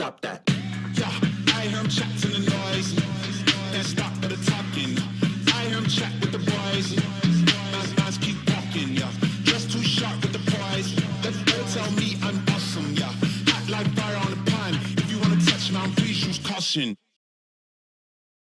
stop that. Yeah, I hear him chat to the noise. Then stop for the talking. I hear him chat with the boys. Nice keep walking, yeah. Just too sharp with the prize. They'll tell me I'm awesome, yeah. Hot like fire on the pan. If you wanna touch me, please use caution.